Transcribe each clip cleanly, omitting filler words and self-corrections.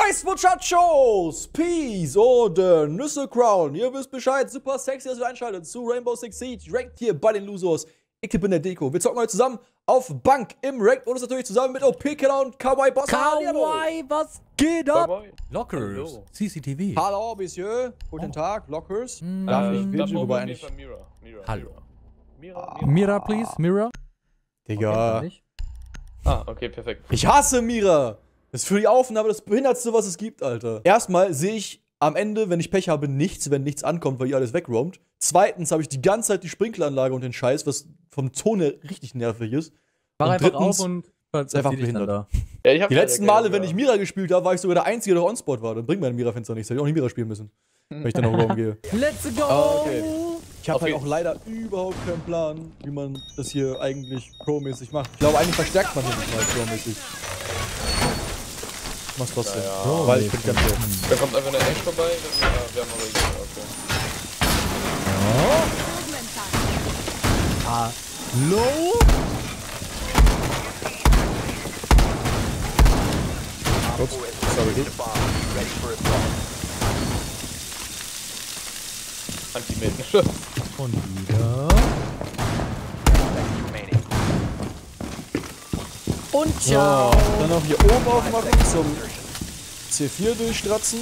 Nice, Muchachos! Peace, Order, Nüsse Crown. Ihr wisst Bescheid, super sexy, dass ihr einschaltet zu Rainbow Six Siege. Ranked hier bei den Losers. Ich bin der Deko. Wir zocken heute zusammen auf Bank im Ranked und das natürlich zusammen mit OP-Killer und Kawaii Boss. Kawaii, was geht ab? Lockers, Hallo. CCTV. Hallo, Monsieur. Guten Tag, Lockers. Darf ich bitte wobei nicht? Hallo. Mira. Mira, please, Mira. Digga. Ah, okay, perfekt. Ich hasse Mira. Das ist für die Aufnahme das Behindertste, was es gibt, Alter. Erstmal sehe ich am Ende, wenn ich Pech habe, nichts, wenn nichts ankommt, weil ihr alles wegroamt. Zweitens habe ich die ganze Zeit die Sprinkleranlage und den Scheiß, was vom Ton her richtig nervig ist. Mach Und einfach drittens auf und ist einfach behindert. da. Ja, ich hab Die leider letzten Male, keine, wenn ich Mira gespielt habe, war ich sogar der Einzige, der on-spot war. Dann bringt mein Mira-Fenster nichts. Hätte ich auch nicht Mira spielen müssen. Wenn ich dann noch rumgehe. Let's go! Ah, okay. Ich habe Auf halt jeden- auch leider überhaupt keinen Plan, wie man das hier eigentlich pro-mäßig macht. Ich glaube, eigentlich verstärkt man hier nicht mal pro-mäßig. Ich mach's trotzdem. Ja, Weil ich bin ganz so. Da kommt einfach eine Ash vorbei. Wir haben aber okay. Hallo? Ups, sorry. Anti-Mädchen. Und wieder. Und So, ciao. dann noch hier oben aufmachen zum C4 durchstratzen.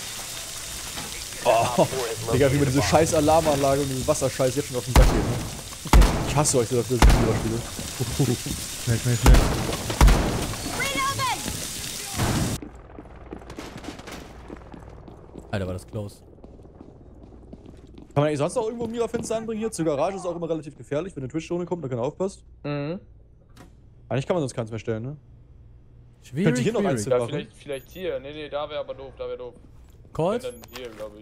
Oh, Digga, wie mir diese scheiß Alarmanlage und diese Wasserscheiß jetzt schon auf den Sack geht, ne? Ich hasse euch so dafür, dass ich Mira spiele. Schnell. Alter, war das close. Kann man eigentlich sonst auch irgendwo Mira-Fenster anbringen hier? Zur Garage ist auch immer relativ gefährlich, wenn eine Twitch-Zone kommt, da keiner aufpasst. Mhm. Eigentlich kann man sonst keins mehr stellen, ne? Schwierig, Könnte hier noch eins Ja, machen. vielleicht hier. Nee, da wäre aber doof, Wenn Calls? dann hier, glaube ich.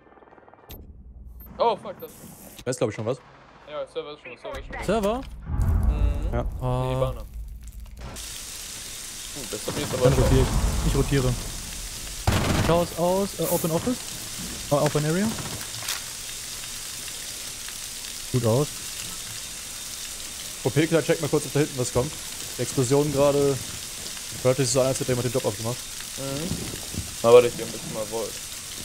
Oh, fuck, das. Da ist, glaube ich, schon was. Ja, Server ist schon. Server? Mhm. Ja. Die Oh, Bahner. Das hab ich jetzt aber dann schon. rotiere ich. Ich rotiere. Chaos aus, Open Office. Open Area. Gut aus. OP-Killer, check mal kurz, ob da hinten was kommt. Die Explosion gerade. Hört sich so an, als hätte jemand den Job aufgemacht. Aber ich ein bisschen mal wollt.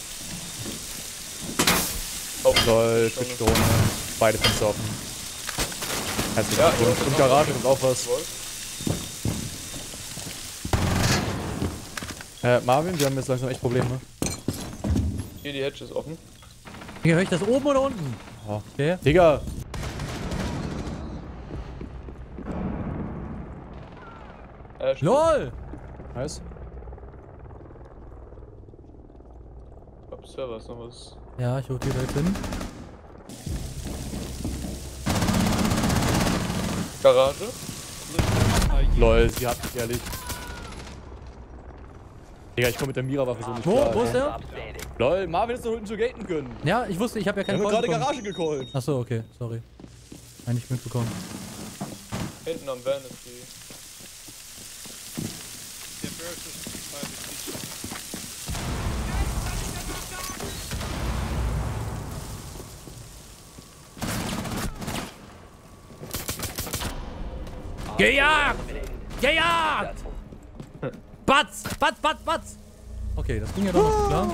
Oh, Lol, Twitch-Drohne. Beide Fenster offen. Herzlich Ja, willkommen. ja, Und Garage und auch was. Wollt? Marvin, wir haben jetzt langsam echt Probleme. Hier die Hedge ist offen. Hier, höre ich das oben oder unten? Oh. Okay. Digga! Stimmt. LOL! Nice. Ich glaub, Server ist noch was. Ja, ich rotiere da jetzt hin. Garage. Lol, sie hat mich ehrlich. Digga, ich komme mit der Mira-Waffe so nicht klar. Wo ist der? Lol, Marvin ist doch hinten zu gaten können. Ja, ich wusste, ich habe ja Wir keine haben gerade bekommen. Garage gecallt. Achso, okay, sorry. Eigentlich mitbekommen. Hinten am Van ist die. Gejagt! Gejagt! Batz! Batz! Okay, das ging ja doch noch klar.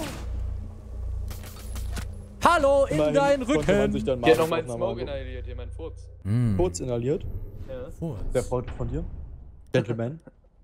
Hallo, in Immerhin deinen konnte man sich Rücken! dann Hier hat noch Marvins meinen Aufnahme Smoke inhaliert, hier mein Furz. kurz inhaliert. Ja. Sehr freundlich von dir. Gentleman.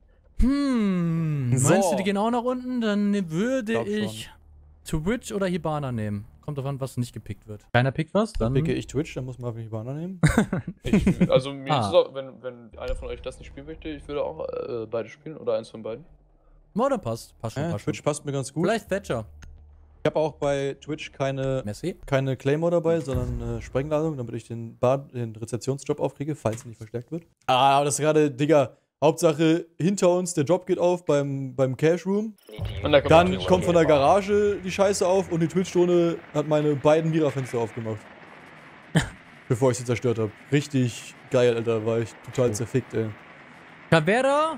So. Meinst du, die gehen auch nach unten? Dann würde Glaub ich Twitch oder Hibana nehmen. Kommt drauf an, was nicht gepickt wird. Keiner pickt was? Dann Picke ich Twitch, dann muss Marvin Hibana nehmen. Also mir Ah. ist es auch, wenn einer von euch das nicht spielen möchte, ich würde auch beide spielen oder eins von beiden. Oder passt. Passt schon, passt schon. Twitch passt mir ganz gut. Vielleicht Thatcher. Ich habe auch bei Twitch keine Messi. Claymore dabei, sondern Sprengladung, damit ich den Rezeptionsjob aufkriege, falls er nicht verstärkt wird. Ah, aber das ist gerade, Digga, Hauptsache hinter uns, der Job geht auf beim Cash Room. Und da kommt Dann natürlich kommt von der Garage die Scheiße auf und die Twitch-Drohne hat meine beiden Mira-Fenster aufgemacht. Bevor ich sie zerstört habe. Richtig geil, Alter, war ich total zerfickt, ey. Caveira.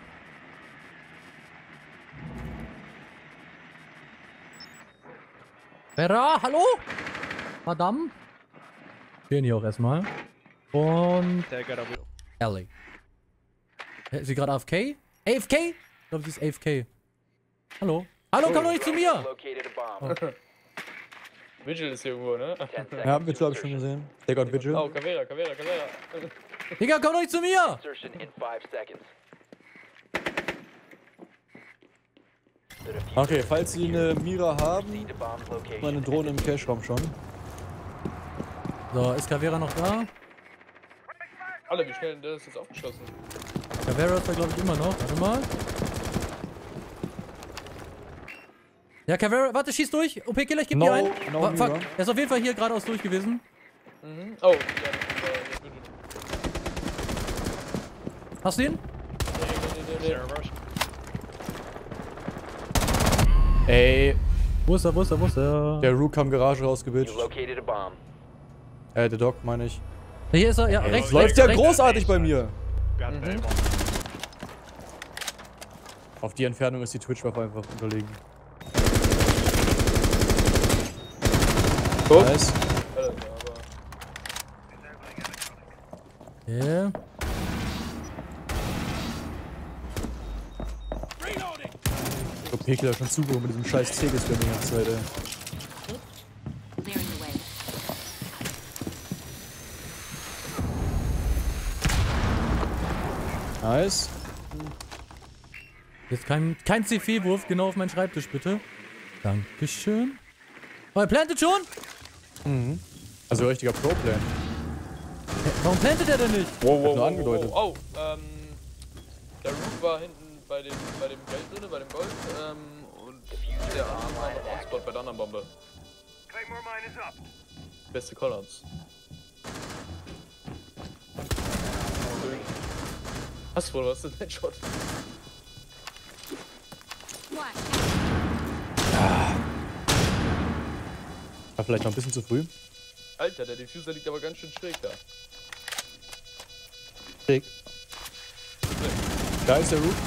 Vera, hallo? Madame? Gehen hier auch erstmal. Und Ellie. Ist sie gerade AFK? AFK? Ich glaube, sie ist AFK. Hallo? Hallo, komm doch nicht zu mir! Located a bomb. Vigil ist hier irgendwo, ne? 10 seconds. Ja, to Vigil hab ich schon insertion. gesehen. Der Gott Vigil. Oh, Caveira. Digga, komm doch nicht zu mir! Insertion in 5 seconds. The diffuser Okay, is falls Sie secured. eine Mira haben, Proceed to bomb's location. meine Drohne im Cache-Raum schon. So, ist Caveira noch da? Alle, wie schnell der ist jetzt aufgeschossen. Caveira ist da, glaube ich, immer noch. Warte mal. Ja, Caveira, warte, schieß durch. OP-Killer, ich geb dir ein. No Fuck, Mira. er ist auf jeden Fall hier geradeaus durch gewesen. Mhm. Oh, ja, Vigil. Hast du ihn? Nee. Ey, Wo ist er, wo ist er, wo ist er? der Rook kam Garage rausgebitcht. You located a bomb. Der Doc, meine ich. Hier ist er, ja, rechts, Es läuft rechts, ja rechts. großartig bei mir. Auf die Entfernung ist die Twitch-Waffe einfach unterlegen. Oh. Nice. Alter, aber... Yeah. Ich hab Pekel schon zugeholt mit diesem scheiß Tegel-Spam die ganze Zeit, ey. Clearing the way. Nice. Jetzt kein CF-Wurf genau auf meinen Schreibtisch, bitte. Dankeschön. Oh, er plantet schon? Also richtiger Pro-Plan. Warum plantet er denn nicht? Wow, nur angedeutet. Oh, der Rook war hinten bei dem Geld drin, bei dem Gold, und der Arm war noch on-spot bei der anderen Bombe. Beste Collins. Was wohl, was ist denn Headshot? War vielleicht noch ein bisschen zu früh. Alter, der Diffuser liegt aber ganz schön schräg da. Schick. Da ist der Rook.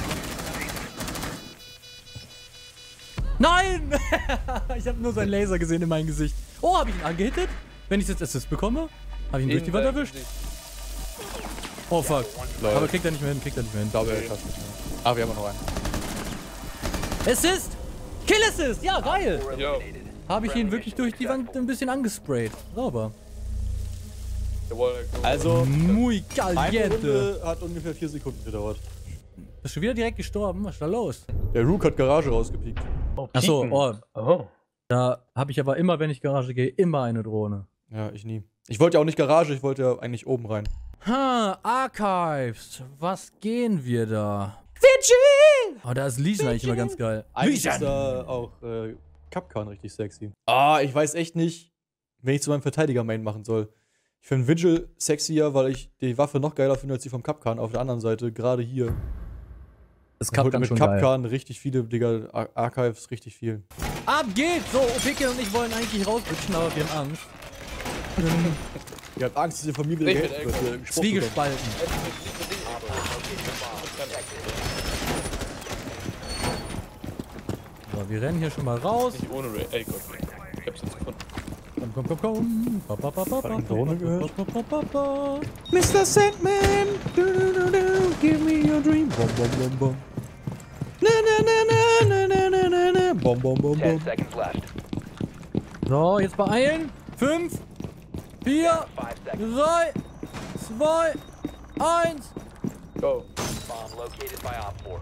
Nein! Ich habe nur seinen Laser gesehen in meinem Gesicht. Oh, habe ich ihn angehittet? Wenn ich jetzt Assist bekomme? Habe ich ihn durch die Wand erwischt? Oh fuck. Lol. Aber kriegt er nicht mehr hin, kriegt er nicht mehr hin. Ich glaube, er schafft es nicht mehr. Ah, wir haben noch einen. Assist! Kill Assist! Ja, geil! Jo, Habe ich ihn wirklich durch die Wand ein bisschen angesprayt. Sauber. der Wallhack. Also, Muy eine caliente. Runde hat ungefähr 4 Sekunden gedauert. Bist du wieder direkt gestorben? Was ist da los? Der Rook hat Garage rausgepiekt. Achso, oh, Oh. da habe ich aber immer, wenn ich Garage gehe, immer eine Drohne. Ja, ich nie. Ich wollte ja auch nicht Garage, ich wollte ja eigentlich oben rein. Ha, Archives. Was gehen wir da? Vigil! Oh, da ist Legion eigentlich immer ganz geil. Eigentlich ist da auch Kapkan richtig sexy. Ah, ich weiß echt nicht, wen ich zu meinem Verteidiger-Main machen soll. Ich finde Vigil sexier, weil ich die Waffe noch geiler finde als die vom Kapkan. Auf der anderen Seite, gerade hier. Das Man holt mit Kapkan richtig viele, Digga, Archives richtig viel. Ab geht's! So, OPK und ich wollen eigentlich rausrutschen, aber wir haben Angst. Ihr habt Angst, dass ihr von mir wieder Ich bin gehackt wird. ihr Spruch Zwiegespalten. So, wir rennen hier schon mal raus. Nicht ohne Ray. Ey Gott. Ich hab's jetzt gefunden. Komm, komm, komm, komm. Ba, ba, ba, ba, ba, eine Drohne gehört? ba, ba, ba, ba. Mr. Sandman, du, du, du, du, give me your dream. Bom, bom, bom, bom. Na, na, na, na, na, na, na, na. Bom, bom, bom, 10 bom. seconds left. So, jetzt beeilen. 5, 4, 5 seconds. 3, 2, 1. Go. Bomb located by Op 4.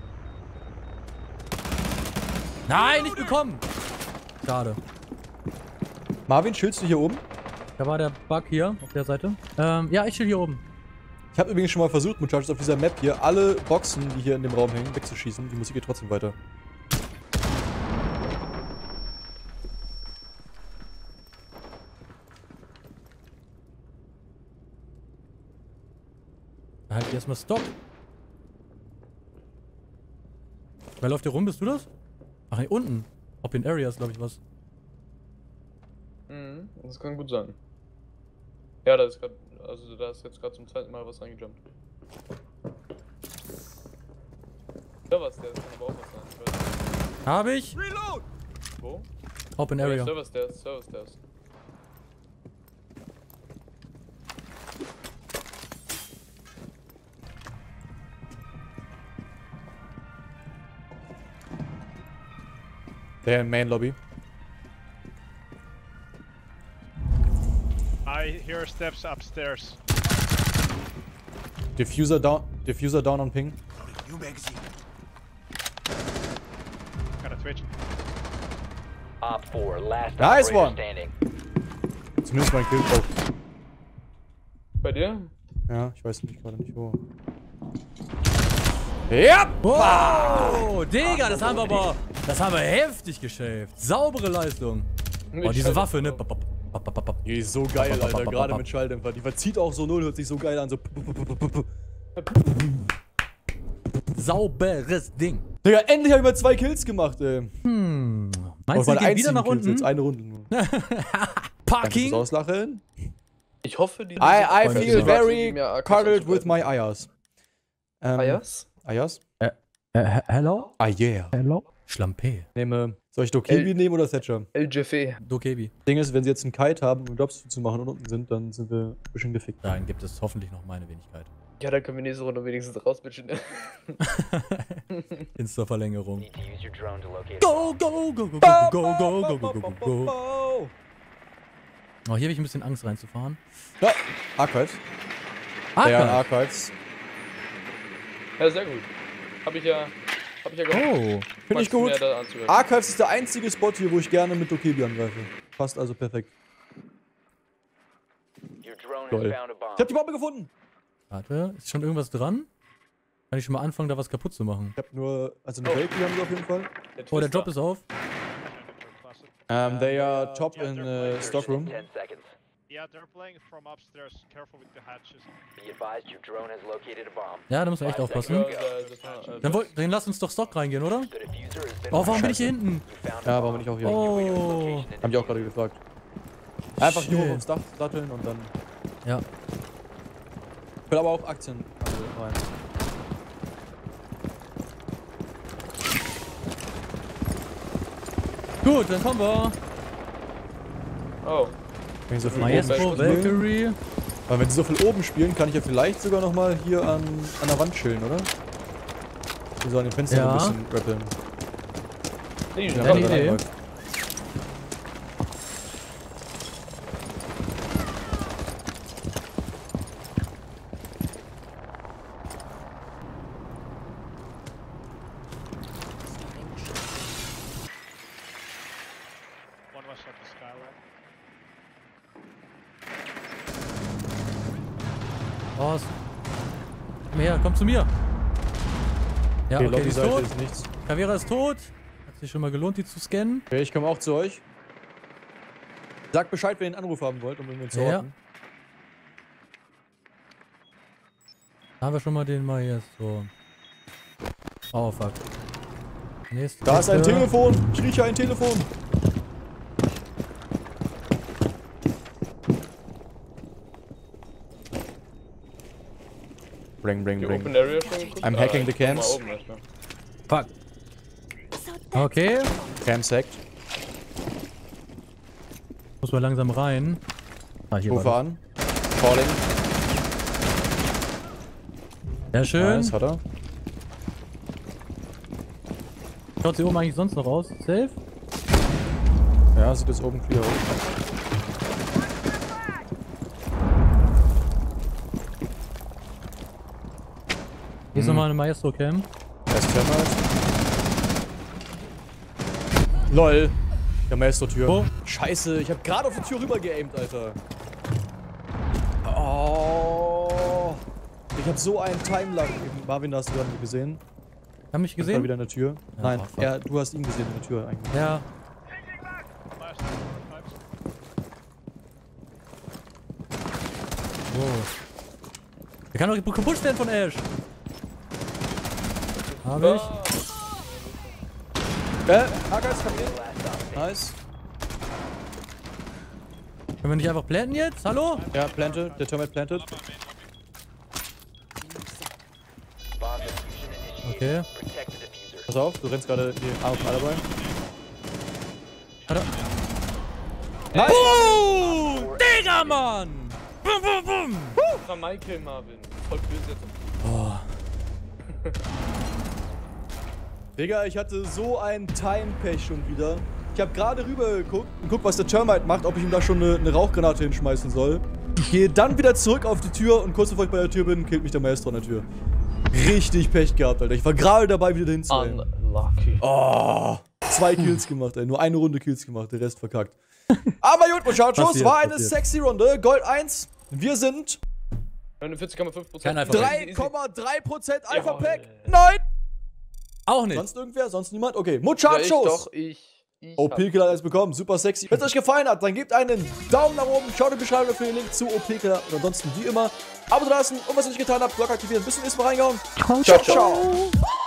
Nein, nicht bekommen. Schade. Marvin, chillst du hier oben? Da war der Bug hier auf der Seite. Ja, ich chill hier oben. Ich habe übrigens schon mal versucht, Muchachos, auf dieser Map hier alle Boxen, die hier in dem Raum hängen, wegzuschießen. Die Musik geht trotzdem weiter. Halt erstmal Stopp. Wer läuft hier rum? Bist du das? Ach, hier unten. Open Areas, glaube ich, was. Mhm, das kann gut sein. Ja, da ist gerade, also da ist jetzt gerade zum zweiten Mal was reingejumpt. Ja, was, der kann aber auch was sein. Ich weiß nicht. Hab ich. Wo? Open Area. Server Stairs. Der in Main Lobby. I hear steps upstairs. Diffuser down on Ping. Got a twitch. Op 4, last Nice operator one. standing. Zumindest mein Kill. Oh. Bei dir? Ja, ich weiß nicht gerade nicht wo. Ja! Wow, Digga, das haben wir heftig geschafft. Saubere Leistung. Oh, diese Waffe, ne? Die ist so geil, Alter, gerade mit Schalldämpfer. Die verzieht auch so null, hört sich so geil an, so. Sauberes Ding. Digga, endlich habe ich mal 2 Kills gemacht, ey. Meinst du, die gehen wieder nach Kills, unten? jetzt eine Runde nur. Danke fürs Parking? Auslachen. Ich hoffe, die. I feel die very mir AKs cuddled with anzuleiten. my ayas. Ayas? Ayas? Hello? Ah, yeah. Hello? Schlampe. Soll ich Dokebi nehmen oder Thatcher? LGF. Dokebi. Ding ist, wenn sie jetzt einen Kite haben, um Jobs zu machen und unten sind, dann sind wir ein bisschen gefickt. Dann gibt es hoffentlich noch meine Wenigkeit. Ja, dann können wir nächste Runde wenigstens rausbitchen. Insta-Verlängerung. Need to use your drone to locate. Go, go, go, go, go, go, go, go, go, go, go. Oh, hier habe ich ein bisschen Angst reinzufahren. Ja, Archives. Der Ah, Archives. Ja, sehr gut. Hab ich ja gehofft. oh. Finde ich gut. Archives ist der einzige Spot hier, wo ich gerne mit Dokebi angreife. Passt also perfekt. Your drone Toll. has found a bomb. Ich hab die Bombe gefunden! Warte, ist schon irgendwas dran? Kann ich schon mal anfangen, da was kaputt zu machen? Ich hab nur, also eine Welt haben sie auf jeden Fall. Oh, der Job ist auf. They are top in Stockroom. 10 seconds. Yeah, they're playing from upstairs. Careful with the hatches. Be advised your drone has located a bomb. Ja, da müssen wir echt aufpassen. Dann lass uns doch Stock reingehen, oder? The diffuser has been Oh, warum bin ich hier hinten? You found Ja, a warum bomb. bin ich auch hier? Oh. Haben die auch gerade gefragt. Einfach hier hoch Shit. aufs Dach satteln und dann. Ja. Ich will aber auch Aktien rein. Gut, dann kommen wir. Oh. Wenn sie so viel Maestro, oben spielen, Valkyrie. weil wenn sie so viel oben spielen, kann ich ja vielleicht sogar nochmal hier an der Wand chillen, oder? Die so an den Fenstern Ja. ein bisschen rappeln. Nee, Ja, Deine dann Idee. läuft. One was at the skyline. Oh, komm her, komm zu mir. Ja, Okay, okay, die ist Lobby-Seite tot. ist nichts. Kavera ist tot. Hat sich schon mal gelohnt, die zu scannen. Okay, ich komme auch zu euch. Sagt Bescheid, wenn ihr einen Anruf haben wollt, um irgendwen zu Ja. orten. Da haben wir schon mal den Maestro. Oh, fuck. Nächste Da ist ein Kiste. Telefon! Ich rieche ein Telefon! Bring. Die Open Area schon geguckt? I'm hacking the ich guck mal cams. oben erstmal. Fuck. Okay. Cam sacked. Muss mal langsam rein. Ah, hier Rufe war an. Calling. das. Sehr schön. Nice, hat er. Schaut sie oben eigentlich sonst noch aus? Safe? Ja, sieht jetzt oben clear aus. Hier ist nochmal eine Maestro-Cam. Erst Termite. LOL. Der Maestro-Tür. Wo? Scheiße, ich hab gerade auf die Tür rüber geaimt, Alter. Oh. Ich hab so einen Timelag. Marvin, hast du gerade gesehen? Haben mich War gesehen? wieder in der Tür. Ja, Nein, oh, fuck. du hast ihn gesehen in der Tür eigentlich. Ja. Oh. Der kann doch gepusht werden von Ash. Hab ich. Hackers, komm hier. Nice. Können wir nicht einfach planten jetzt? Hallo? Ja, planted. Der Termite planted. Bomb diffusion initiated. Okay. Protect the diffuser. Pass auf, du rennst gerade die Arme von Alibi. Hat er. Nice! Oh! Digga, Mann! Bum, bum, bum! Von Michael Marvin. Voll böse jetzt. Digga, ich hatte so ein Time-Pech schon wieder. Ich habe gerade rüber geguckt und guck, was der Termite macht, ob ich ihm da schon eine Rauchgranate hinschmeißen soll. Gehe dann wieder zurück auf die Tür und kurz bevor ich bei der Tür bin, killt mich der Maestro an der Tür. Richtig Pech gehabt, Alter. Ich war gerade dabei, wieder dahin zu rennen. Unlucky. Oh, 2 Kills gemacht, ey. Nur eine Runde Kills gemacht, der Rest verkackt. Aber gut, Muchachos, war eine sexy Runde. Gold 1. Wir sind 49,5%. Kein Alpha-Pack. 3,3% Alpha-Pack. Nein! Auch nicht. Sonst irgendwer? Sonst niemand? Okay, Ja, Muchachos. ich OP-Killer hat es bekommen, super sexy. Wenn es euch gefallen hat, dann gebt einen Daumen nach oben, schaut in die Beschreibung für den Link zu OP-Killer und ansonsten wie immer Abo da lassen und was ihr nicht getan habt, Glocke aktivieren. Bis zum nächsten Mal reingehauen. Ciao, ciao.